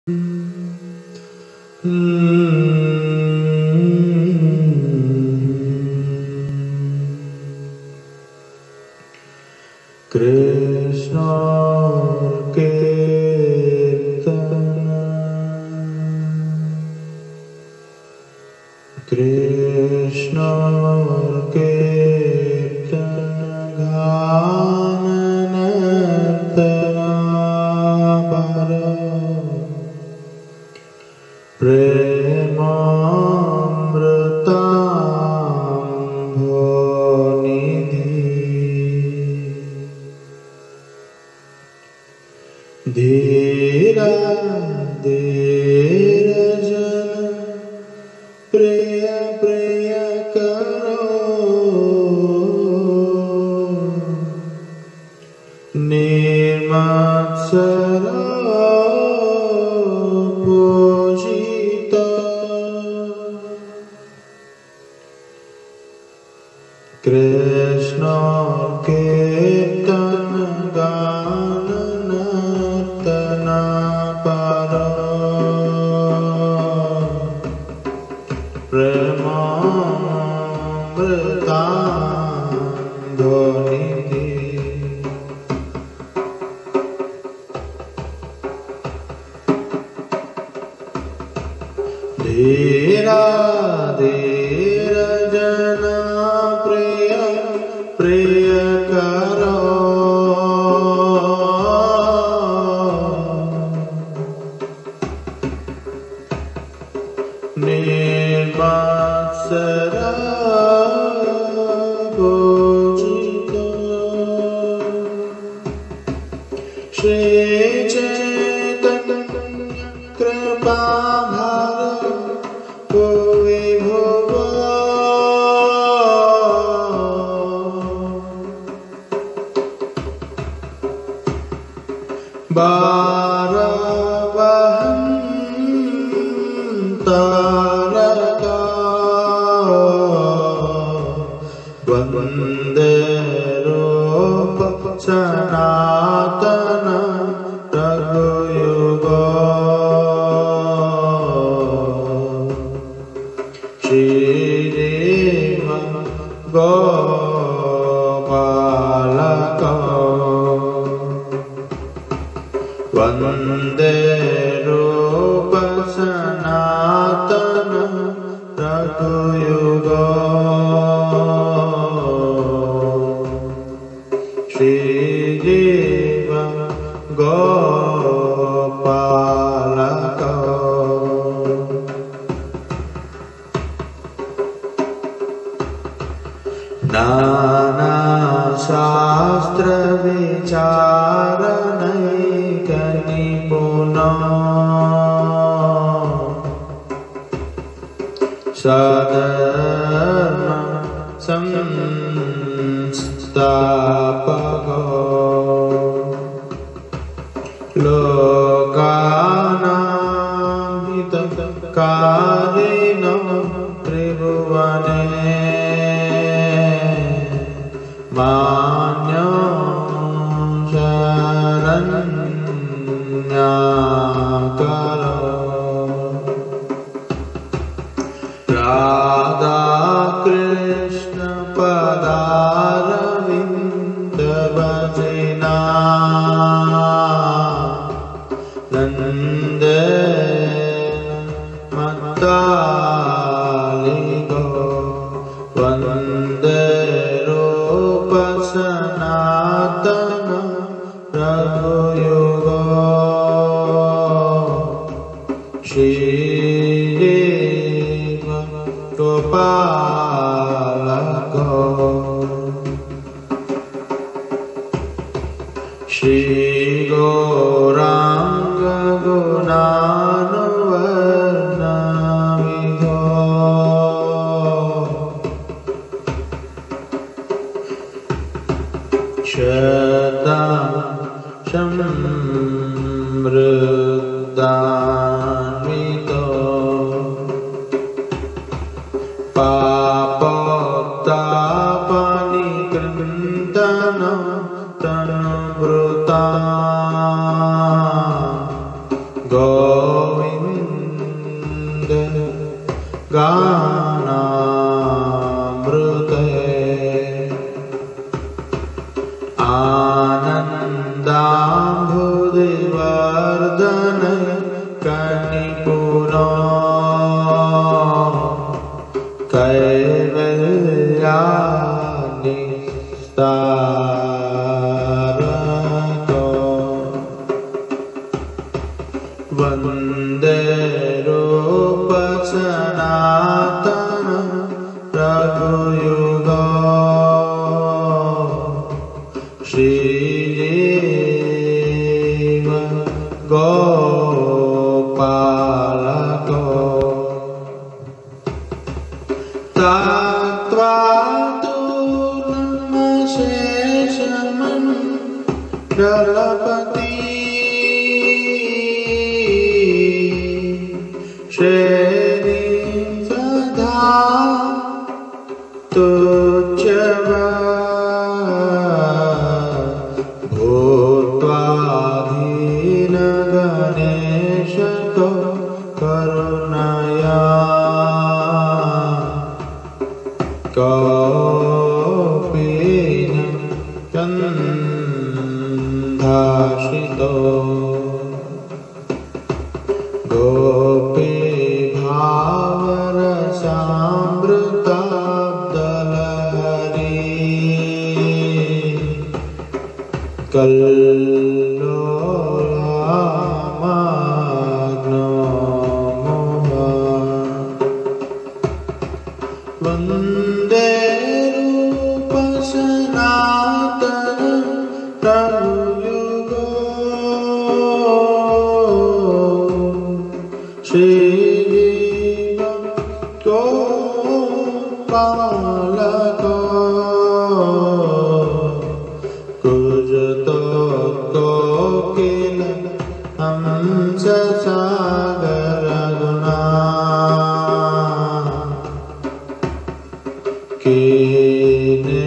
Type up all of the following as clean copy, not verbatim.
कृष्ण कीर्तन कृष्ण कीर्तन गान नर्तनापर प्रेमामृताम्भोनिधि धीरा धीर जन प्रिय प्रिय करो निर्मत्सर पूजित कृष्ण कीर्तन गान नर्तनापर प्रेमामृताम्भोनिधि धीरा धीर जन प्रिय प्रिय करो निर्मत्सर पूजित श्री चैतन्य कृपाभार विभुव बारवहंतारका वन्दे रूप सनातन रघुयुगा श्रीदेव गोपालका वन्दे रूप सनातन रघुयुगा श्रीदेव गोपालका नाना शास्त्र विचारणैक निपुना सधर्म संस्थापक लोकानां हितकारिणो त्रिभुवने मान्यो शरण्याकरो राधा कृष्ण पदारविन्द भजना नन्द मत्तालिको वन्दे रूप सनातन रघुयुगा श्रीदेव गोपालका श्री गौरांग गुणानुवर्णविधो शता समृद्धान्वितो पापोत्तापनिकृन्तन तनुभृता गो गोविन्द गानामृते आनन्दाम्बुधिवर्धन कनिपुनो कैवल्यानिस्तारको वन्दे रूपसनातन रघुयुगो श्रीजीव गोपालको तत्त्वातुर्नमशेषमण्डलपति श्रेणी सदा तुच्छ्यवा भूत्वाधीन गणेशको करुणया कौपीन गन्धाश्रितो गोपीभावरसामृताब्दलहरी कल्लोलामग्नो मोहा वन्दे रूपसनातन रघुयुगो श्रीजीव गोपालको कुजतो कोकिल हंससागर गुणा कीने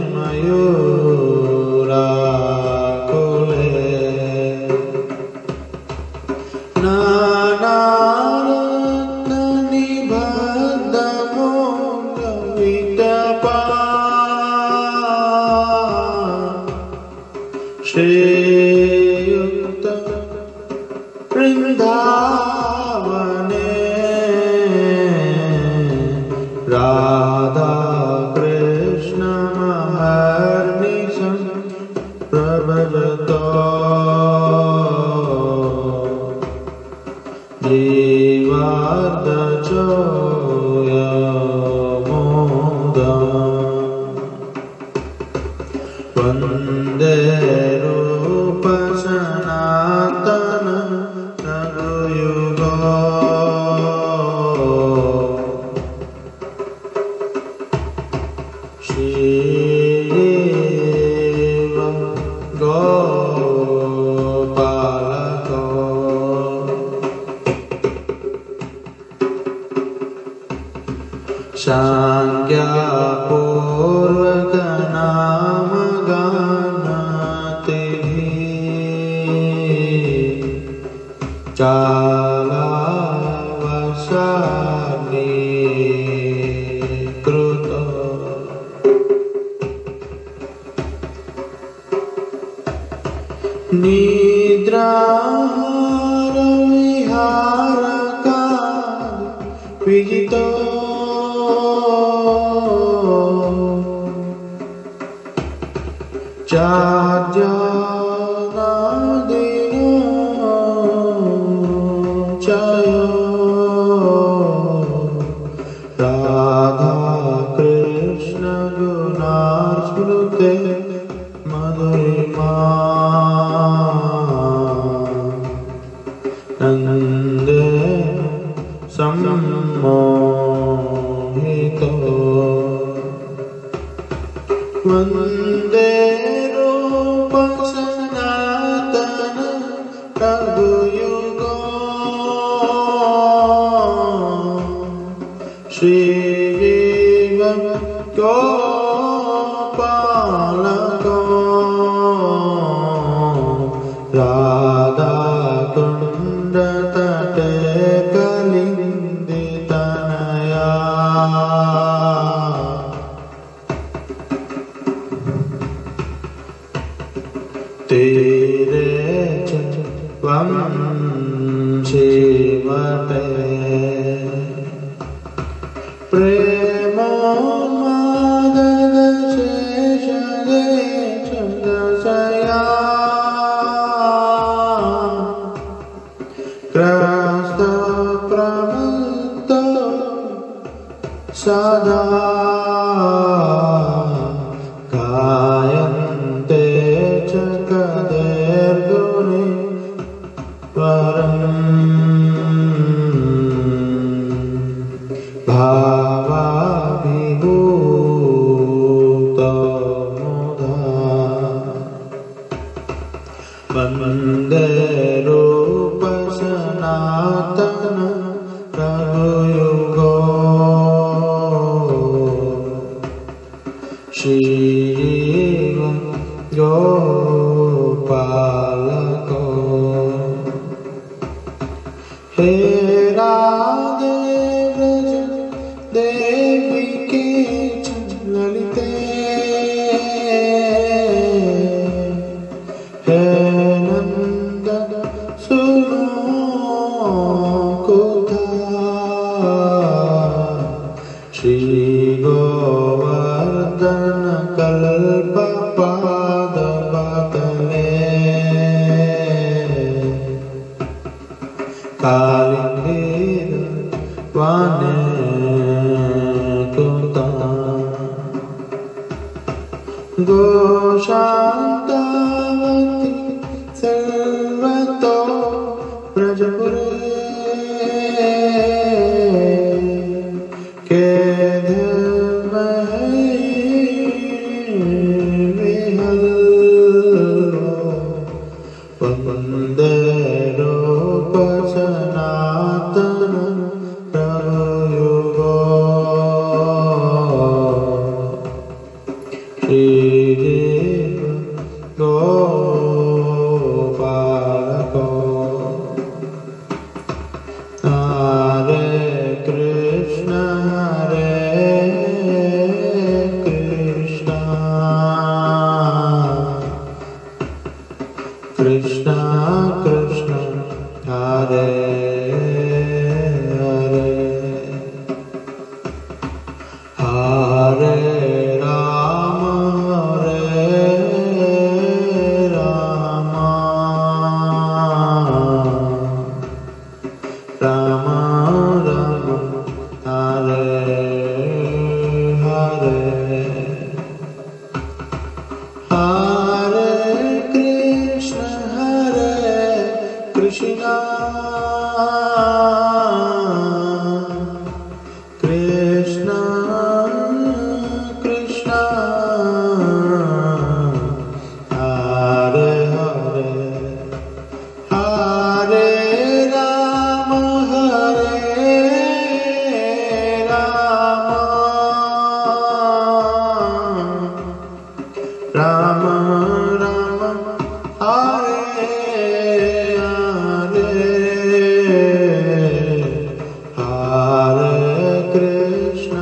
मयूराकुले नानारत्ननिबद्धमूलविटपा श्रीयुक्त वृन्दावने राधा कृष्ण महर्निशं प्रभजतो जीवार्धचोऽयमोदा वन्दे रूपसनातन रघुयुगो श्रीजीव गोपालको सांख्यापूर्वकनामगानतिभिः चालावसानीकृतो निद्राहारविहारकाल विजितो चार्यानादिनो चयो राधा कृष्ण गुणास्मृते मधुरिमा नन्दे सम्मोहितो वन्दे रूपसनातन रघुयुगो श्रीजीव गोपालको राधा कुण्ड तटे प्रेमोन्मादद शेषगे चन्द्रशया क्रस्तप्रमुक्तो सदा गायन्ते च कदेर्गुणे भावाभिभूतमुधा वन्दे रूपसनातन प्रभुयुगो श्रीजीव गोपालको हे राधे व्रज देवी के ललिते हे नंद सुनो कुथा श्री गोवर्धन कल्प पाद पतले कालिंदीर वाने कुता गोशांतावती सर्वतो ब्रजपुरे के धर्म वन्दे रूप सनातन प्रभुयुगो श्रीजीव गोपालको हरे कृष्ण कृष्ण कृष्ण हरे हरे हरे राम राम राम हरे हरे हरे कृष्ण कृष्ण कृष्ण कृष्ण हरे हरे हरे राम राम राम हरे हरे हरे कृष्ण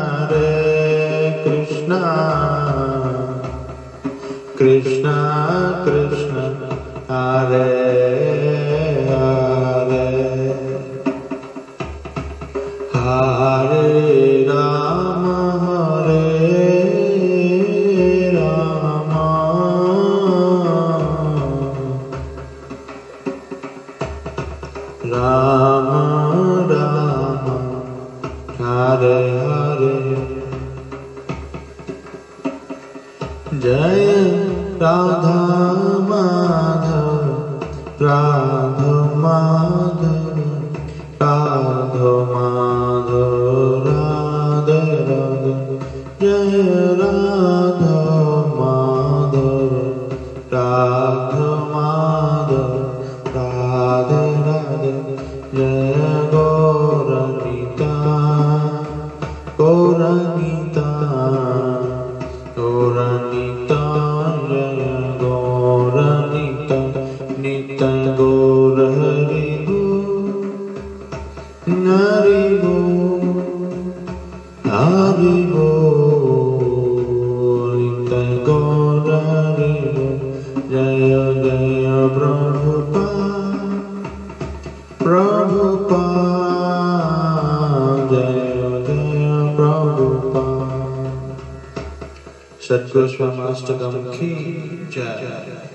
कृष्ण कृष्ण हरे हरे हरे राम राम राम हरे हरे जय राधा माधव राधा माधव राधा माधव राधे राधे जय राधा माधव राधा माधव राधे राधे जय गौरनीता गौरनीता गौरनीता जय गौरनीता नित्य गौर हरि गो हरि गो हरि गो नित्य गौर हरि गो जय जय प्रभुपाद प्रभुपाद सद्गुरु स्वामी अष्टकम की जय।